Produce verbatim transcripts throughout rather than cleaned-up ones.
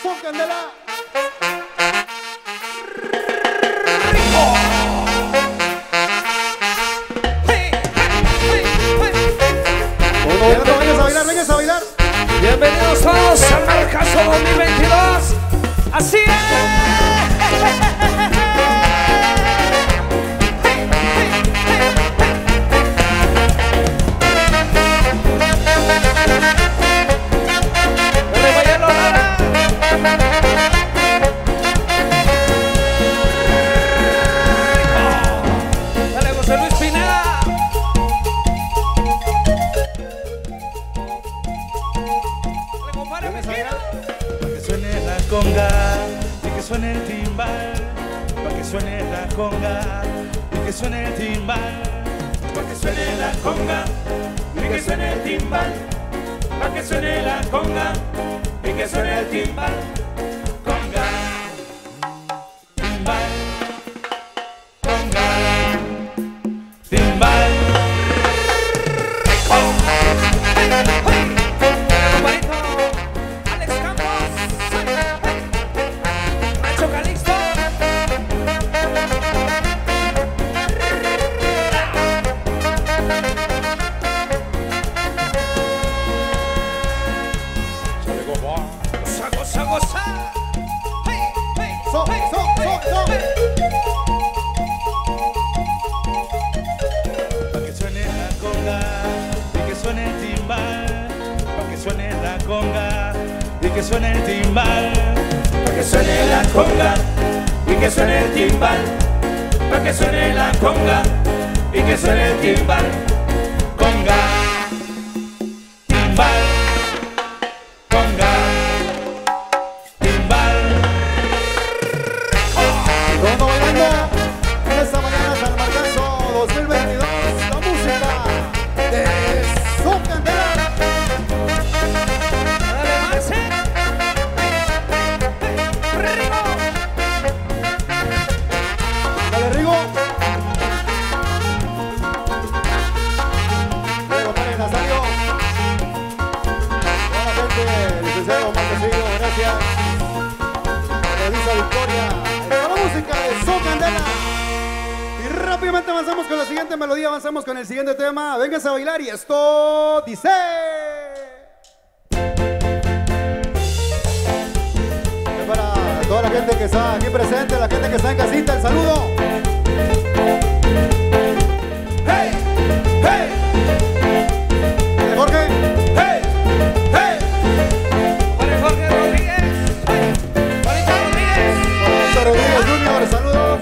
Son Candela. Venga a bailar, venga a bailar. Bienvenidos todos al Marcazo dos mil veintidós. Así es. Y que suene el timbal, pa' que suene la conga, y que suene el timbal, pa' que suene la conga, y que suene el timbal, pa' que suene la conga, y que suene el timbal, conga, timbal, conga, timbal. Y que suene el timbal, pa' que suene la conga, y que suene el timbal, pa' que suene la conga, y que suene el timbal, conga, timbal, conga, timbal. Todo bailando en esta mañana San Marcazo dos mil veintidós, la música de Son Candela. Rápidamente avanzamos con la siguiente melodía, avanzamos con el siguiente tema. Vénganse a bailar y esto dice. Para toda la gente que está aquí presente, la gente que está en casita, el saludo. ¡Hey! ¡Hey! Jorge. ¡Hey! ¡Hey! Para Jorge Rodríguez. ¡Hey! Juanito Rodríguez. Juanito Rodríguez Junior, saludos.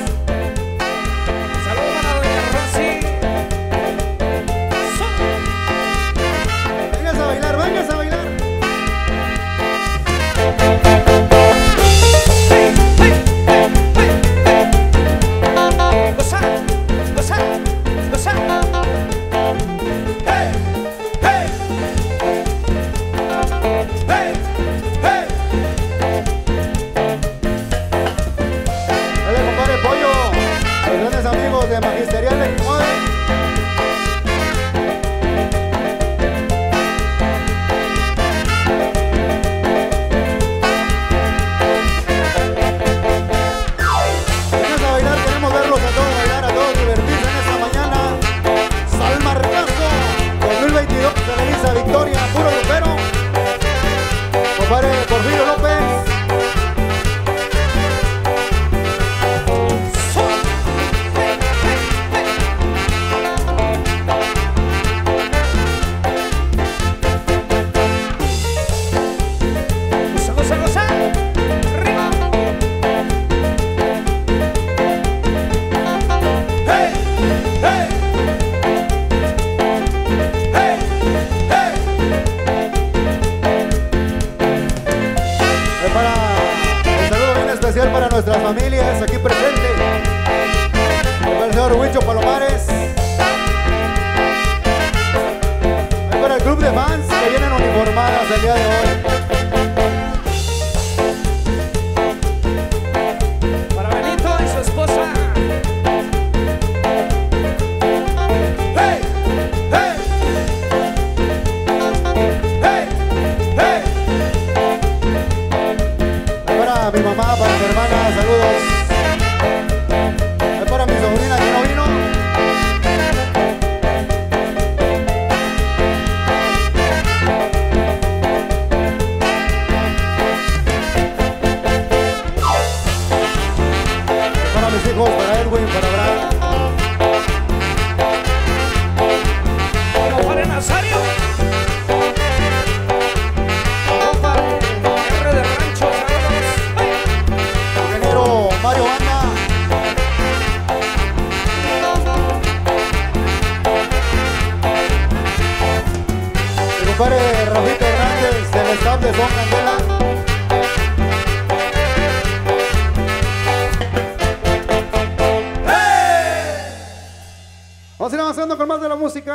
Para nuestras familias aquí presentes, para el señor Huicho Palomares, para el club de fans que vienen uniformadas el día de hoy. Para Benito y su esposa. ¡Hey! ¡Hey! ¡Hey! ¡Hey!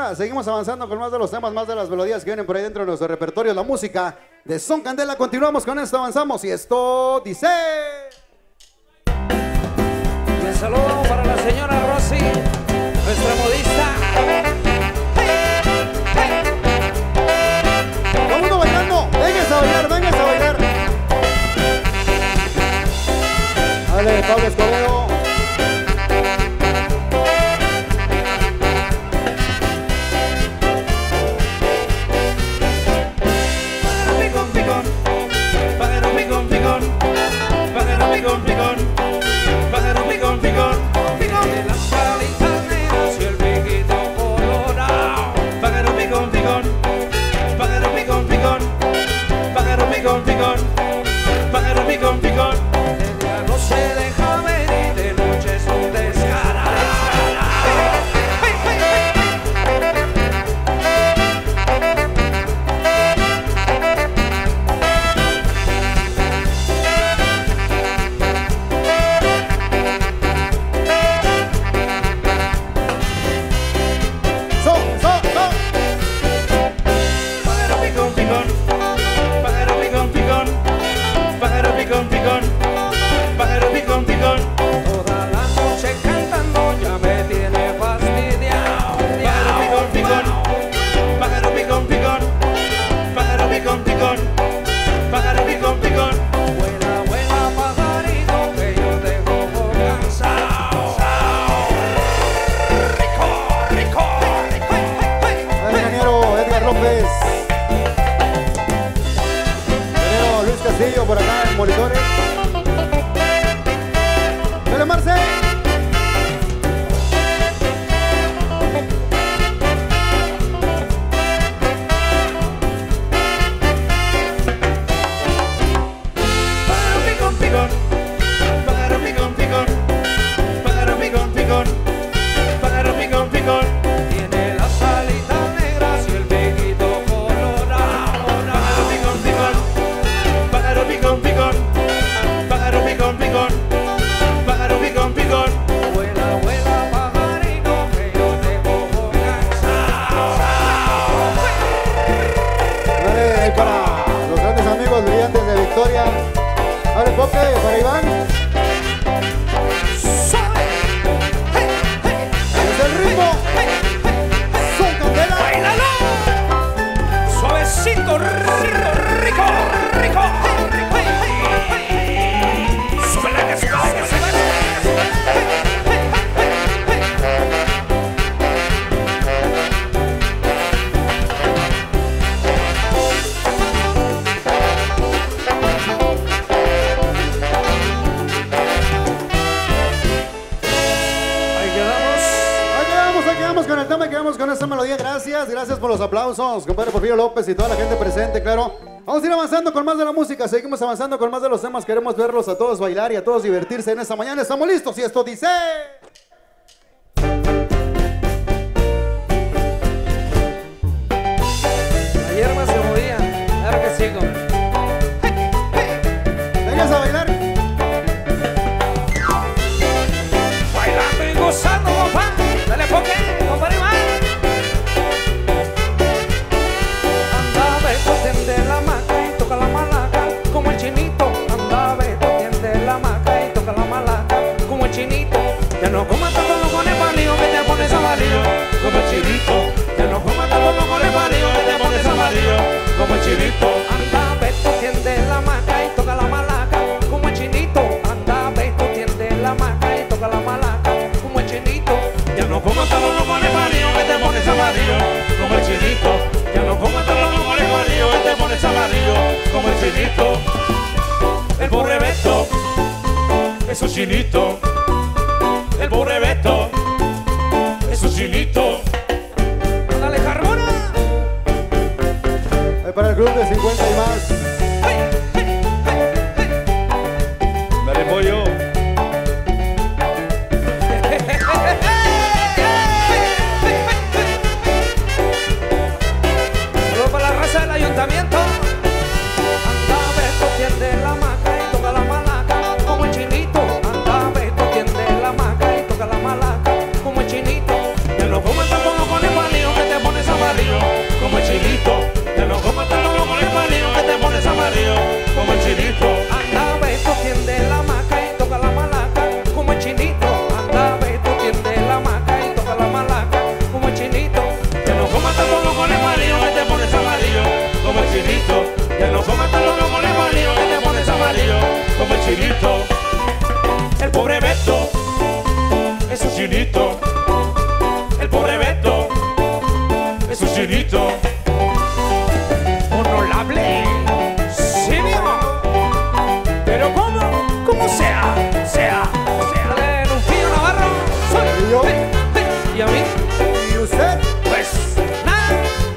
música. Seguimos avanzando con más de los temas, más de las melodías que vienen por ahí dentro de nuestro repertorio. La música de Son Candela. Continuamos con esto, avanzamos y esto dice... Y un saludo para la señora Rosy, nuestra modista. Todo el mundo bailando. Vénganse a bailar, vénganse a bailar. Dale, Pablo Escobedo. Picón, picón, pájaro picón, picón, picón de las palitas negras y el piquito colorado. Pájaro picón, picón, pájaro picón, picón, pájaro picón, picón, pájaro picón, picón. De día no se deja ver y de noche es un descarado. Por acá en monitores. ¡Dale, Marce! Ok, para Iván. Desde el ritmo. Son Candela. ¡Bailalo! Suavecito, rico, rico, rico. Súbele que súbele que súbele. Con el tema, quedamos con esta melodía. Gracias, gracias por los aplausos, compadre Porfirio López y toda la gente presente, claro. Vamos a ir avanzando con más de la música, seguimos avanzando con más de los temas. Queremos verlos a todos bailar y a todos divertirse en esta mañana. Estamos listos y esto dice... La hierba se movía, claro que sigo. Vengas a bailar. Bailando y gozando, papá. Dale poque, compadre Iván. Anda, Beto, tiende la maca y toca la malaca como el chinito. Anda, Beto, tiende la maca y toca la malaca como el chinito. Ya no comas tanto no con el palillo que te pones amarillo como el chinito. Ya no comas tanto no con el palillo que te pones amarillo como el chinito. Anda, Beto, tiende la maca y toca la malaca como el chinito. Anda, Beto, tiende la maca y toca la malaca como el chinito. Ya no comas tanto no con el palillo que te pones amarillo como el chinito. Ya no comas tanto no con el palillo que te pones amarillo como el chinito. El pobre Beto es un chinito. El pobre Beto es un chinito. Dale, Carmona. Ahí para el club de cincuenta y más. Dale, pollo. Saludos para la raza del ayuntamiento. Anda, Beto, tiende la maca y toca la malaca como el chinito. Anda, Beto, tiende la maca y toca la malaca chinito. El pobre Beto es un chinito. Honorable. Sí, mijo. Pero ¿cómo? ¿Cómo sea? Sea. Sea. Dale, Lupillo Navarro. Soy. ¿Y yo? ¿Y a mí? ¿Y usted? Pues nada.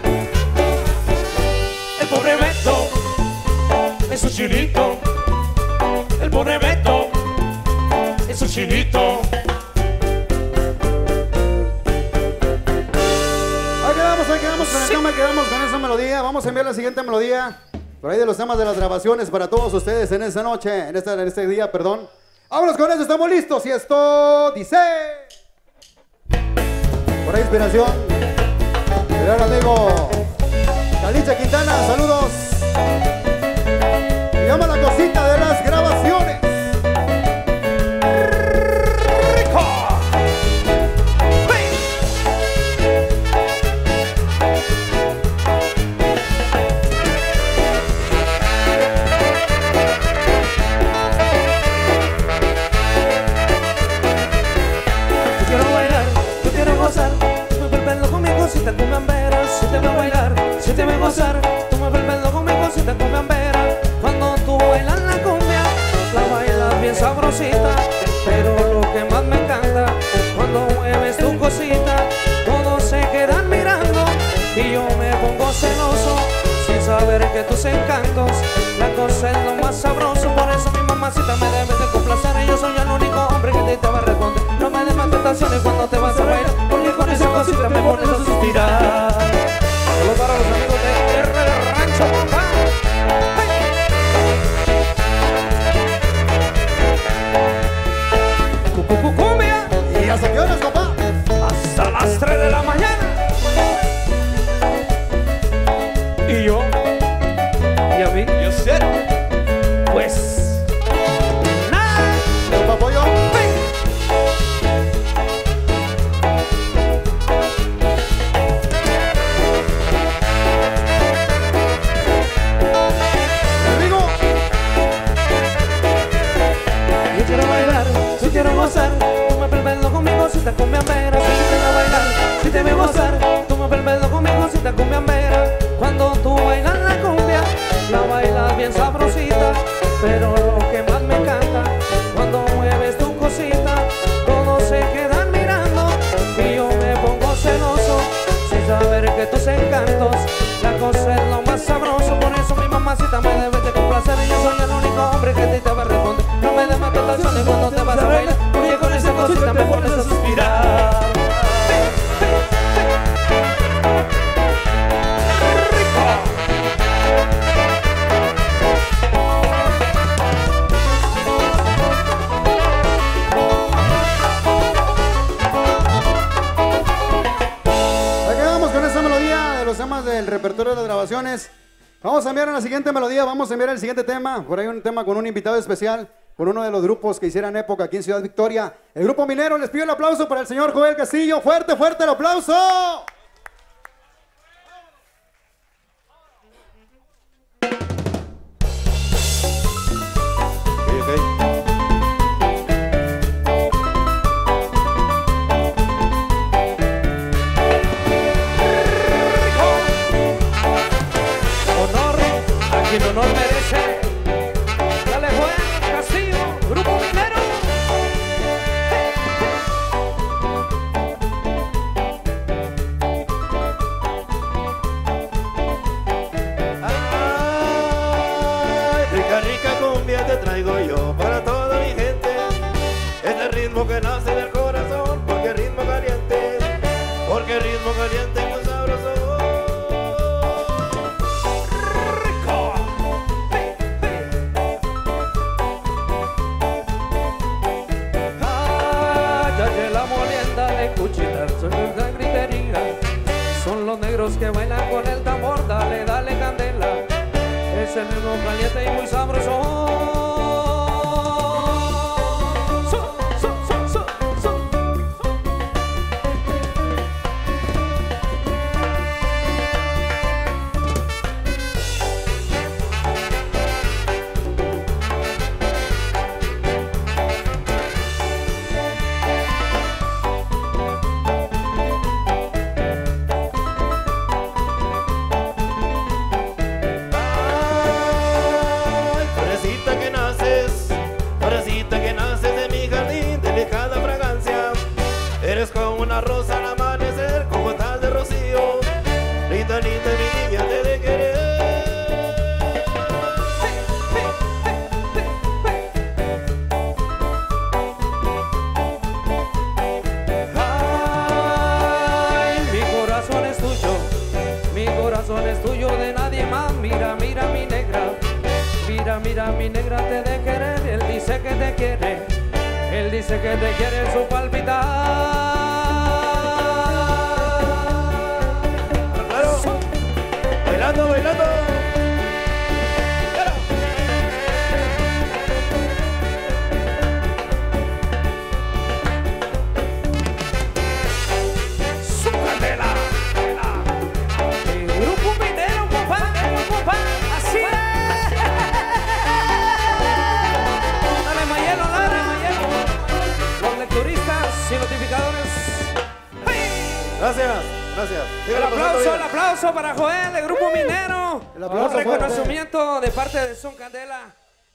El pobre Beto es un chinito. El pobre Beto es un chinito. Ahí quedamos, ahí quedamos con el tema, quedamos con esa melodía. Vamos a enviar la siguiente melodía. Por ahí de los temas de las grabaciones para todos ustedes en esta noche, en, esta, en este día, perdón. Vámonos con eso, estamos listos y esto dice... Por ahí inspiración. El gran amigo Caliche Quintana, saludos. Se llama La Cosita de las Grabaciones. ¡Rico! ¡Hey! Yo quiero bailar, yo quiero gozar. Tú me vuelves loco, mi cosita cumbiambera. Si te veo bailar, si te veo gozar. Tú me vuelves loco, mi cosita cumbiambera. Cuando tú bailas la cumbia, la bailas bien sabrosita. Pero lo que más me encanta, cuando mueves tu cosita, todos se quedan mirando y yo me pongo celoso, sin saber que tus encantos, la cosa es lo más sabroso. Por eso mi mamacita me debe de complacer, y yo soy el único hombre que te, te va a responder. No me des más tentaciones cuando te vas a bailar, porque con esa cosita me pones a suspirar. Saludos para los amigos de R de Rancho, papá. Cumbia Y a señores, papá. hasta las tres de la mañana. Y yo, y a mí, Yo sé. pues nada. Papá Pollo. Amigo. Yo quiero bailar, yo quiero gozar. Tú me vuelves loco conmigo si te cumbiambera. Si te veo bailar, si te veo gozar. Tú me vuelves loco conmigo si te cumbiambera. Cuando tú bailas la cumbia, la bailas bien sabrosita. Pero lo que más me encanta, cuando mueves tu cosita, todos se quedan mirando y yo me pongo celoso, sin saber que tus encantos, la cosa es lo más sabroso. Por eso mi mamacita me debe de complacer, y yo soy el único hombre que te, te va a responder. No me des más tentaciones cuando te vas a bailar, porque con esa cosita me pones a suspirar. Ahí quedamos con esa melodía de los temas del repertorio de las grabaciones. Vamos a enviar a la siguiente melodía, vamos a enviar el siguiente tema. Por ahí un tema con un invitado especial, con uno de los grupos que hicieran época aquí en Ciudad Victoria. El Grupo Minero, les pido el aplauso para el señor Joel Castillo. Fuerte, fuerte el aplauso. Honor a quien honor merece. Dale, Joel Castillo, Grupo Minero. Ay, rica, rica cumbia te traigo yo para toda mi gente. Este ritmo que nace del corazón, porque ritmo caliente, porque ritmo caliente muy sabroso. Son los negros que bailan con el tambor, dale, dale candela. Es el ritmo caliente y muy sabroso. So, so, so, so, so. júrate de querer, él dice que te quiere, él dice que te quiere en su palpitar. Claro. Bailando, bailando. Sin notificadores. Gracias, gracias. El aplauso, el aplauso para Joel, del Grupo Minero. El aplauso Un reconocimiento de parte de Son Candela.